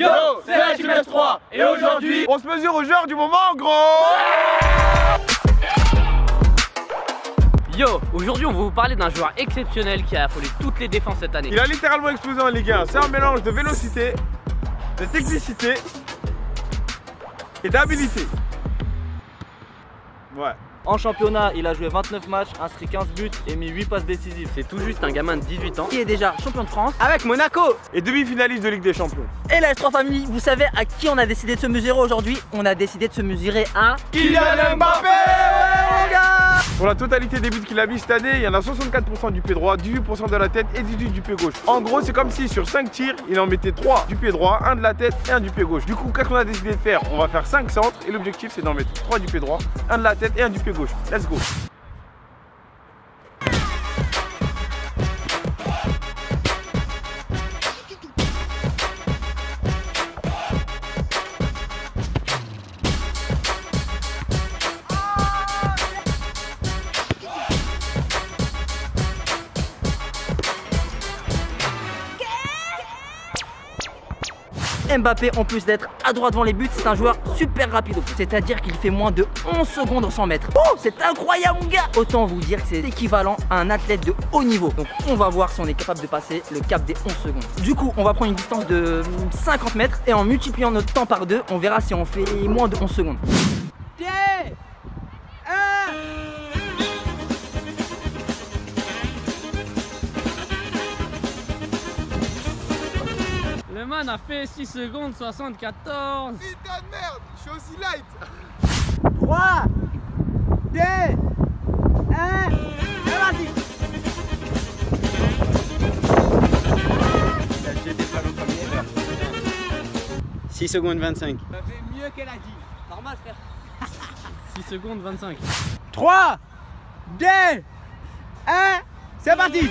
Yo, c'est la Team S3 et aujourd'hui, on se mesure au joueur du moment, gros. Yo, aujourd'hui on va vous parler d'un joueur exceptionnel qui a affolé toutes les défenses cette année. Il a littéralement explosé en Ligue 1. C'est un mélange de vélocité, de technicité et d'habilité. Ouais. En championnat, il a joué 29 matchs, inscrit 15 buts et mis 8 passes décisives. C'est tout juste un gamin de 18 ans qui est déjà champion de France avec Monaco Et demi-finaliste de Ligue des Champions. et la S3 Family. Vous savez à qui on a décidé de se mesurer aujourd'hui? On a décidé de se mesurer à Kylian Mbappé, ouais, les gars. Pour la totalité des buts qu'il a mis cette année, il y en a 64% du pied droit, 18% de la tête et 18% du pied gauche. En gros, c'est comme si sur 5 tirs, il en mettait 3 du pied droit, 1 de la tête et 1 du pied gauche. Du coup, qu'est-ce qu'on a décidé de faire? On va faire 5 centres et l'objectif c'est d'en mettre 3 du pied droit, 1 de la tête et 1 du pied gauche. Let's go. Mbappé, en plus d'être à droite devant les buts, c'est un joueur super rapide. C'est-à-dire qu'il fait moins de 11 secondes en 100 mètres. Oh, c'est incroyable mon gars. Autant vous dire que c'est équivalent à un athlète de haut niveau. Donc on va voir si on est capable de passer le cap des 11 secondes. Du coup, on va prendre une distance de 50 mètres et en multipliant notre temps par 2, on verra si on fait moins de 11 secondes. Le man a fait 6 secondes 74. Putain de merde, je suis aussi light. 3, 2, 1, et vas-y. 6 secondes 25. Ça fait mieux qu'elle a dit. Normal frère. 6 secondes 25. 3, 2, 1, c'est parti.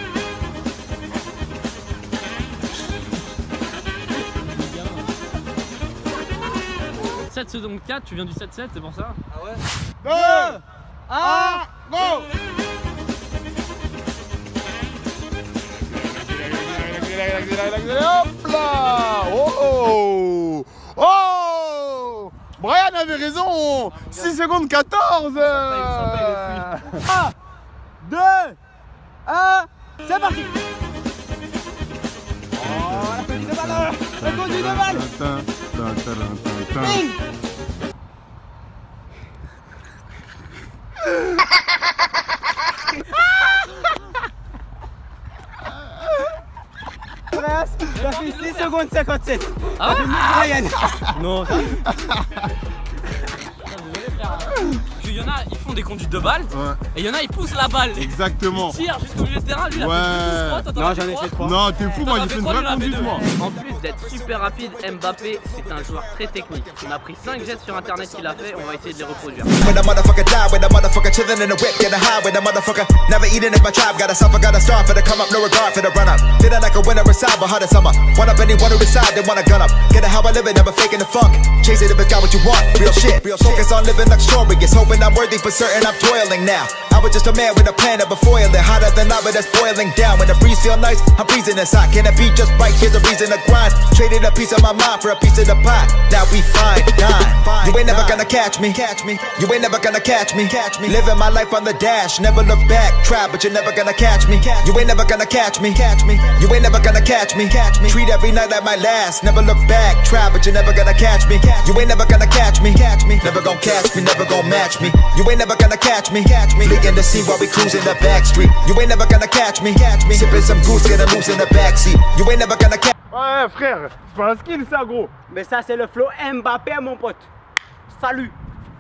7 secondes 4, tu viens du 7-7, c'est pour ça? Ah ouais. 2, 1, go. Hop là. Oh, oh. Brian avait raison. 6 secondes 14. 1, 2, 1, c'est parti. Oh, la petite de balle. La petite de balle. Bing. Ça fait 6 secondes 57. Ah ouais? Brian. Non, Il y en a, ils font des conduites de balles et il y en a, ils poussent la balle. Exactement. Ils tirent jusqu'au milieu de terrain, lui il a Ouais. fait 12 non, j'en ai fait 3. Non, t'es fou, moi j'ai fait une vraie conduite, moi. En plus d'être super rapide, Mbappé c'est un joueur très technique. On a pris 5 gestes sur internet qu'il a fait, on va essayer de les reproduire. When the motherfucker die, when the motherfucker chillin' in the whip, get a high, when the motherfucker never eating in my tribe, gotta suffer, gotta starve for the come up, no regard for the run up. Feeling like a winner inside, but hard as summer. One up anyone who decide they wanna gun up. Get it how I live it, never faking the funk. Chase it if it's got what you want, real shit. Focus on living luxurious, hoping I'm worthy for certain, I'm toiling now. I was just a man with a plan of a foiling, hotter than lava that's boiling down. When the breeze feel nice, I'm breezing inside. Can it be just right? Here's a reason to grind. Traded a piece of my mind for a piece of the pie. Now we fine, dine. You ain't never gonna catch me. You ain't never gonna catch me. Living my life on the dash, never look back. Try, but you're never gonna catch me. You ain't never gonna catch me. You ain't never gonna catch me. Treat every night like my last. Never look back. Try, but you're never gonna catch me. You ain't never gonna catch me. Never gonna catch me. Never gonna match me. You ain't never gonna catch me. Fleeing to see while we cruising the back street. You ain't never gonna catch me. Sipping some goose, getting loose in the backseat. You ain't never gonna catch. Ouais, frère, c'est pas un skill ça, gros. Mais ça c'est le flow Mbappé mon pote. Salut.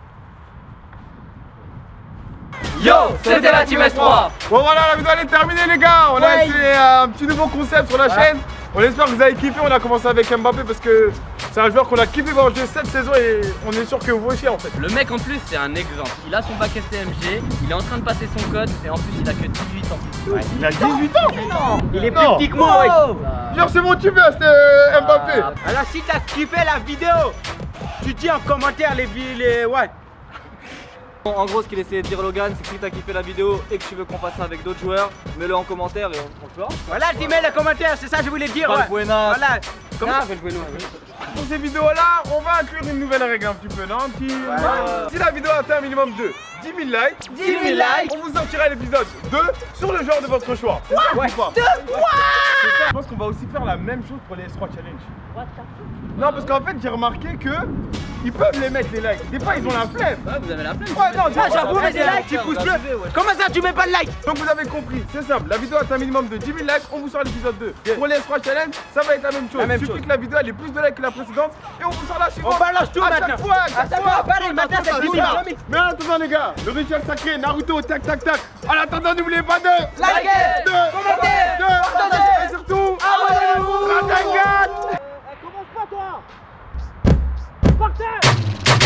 Yo, c'était la Team S3. Bon voilà, la vidéo elle est terminée les gars. On a essayé un petit nouveau concept sur la chaîne. On espère que vous avez kiffé. On a commencé avec Mbappé parce que c'est un joueur qu'on a kiffé voir jouer cette saison et on est sûr que vous aussi en fait. Le mec en plus c'est un exemple. Il a son bac STMG, il est en train de passer son code et en plus il a que 18 ans. Ouais, il a 18 ans. Il est plus petit que moi, ouais. Genre c'est mon tube, c'était Mbappé. Alors si t'as kiffé la vidéo, tu dis en commentaire les ouais. Bon, en gros, ce qu'il essayait de dire Logan, c'est que si t'as kiffé la vidéo et que tu veux qu'on fasse ça avec d'autres joueurs, mets-le en commentaire et on le fera. Voilà, tu mets le commentaire, c'est ça que je voulais dire. Pas Ouais. le buenas. Voilà. Comment ça fait jouer nous? Pour ces vidéos-là, on va inclure une nouvelle règle un petit peu, non? Si la vidéo atteint un minimum de 10 000 likes, 10 000 likes, on vous sortira l'épisode 2 sur le genre de votre choix. C'est ça ou pas? Je pense qu'on va aussi faire la même chose pour les S3 Challenge. Non, parce qu'en fait, j'ai remarqué que ils peuvent les mettre les likes. Des fois, ils ont la flemme. Ouais, vous avez la flemme. Ouais, non, j'avoue, mais des likes, tu pousses bleu. Comment ça, tu mets pas de like? Donc vous avez compris, c'est simple, la vidéo atteint un minimum de 10 000 likes, on vous sort l'épisode 2. Pour les S3 Challenge, ça va être la même chose. Il suffit que la vidéo elle ait plus de likes que la précédente et on vous sort la suivante. On balance tout maintenant. À chaque fois. Pareil, maintenant c'est fini. Mais en attendant les gars, le rituel sacré, Naruto, tac tac tac. En attendant, n'oubliez pas de Likez, commentez, partagez et surtout, abonnez-vous. la dingue. Commence pas toi. Partez.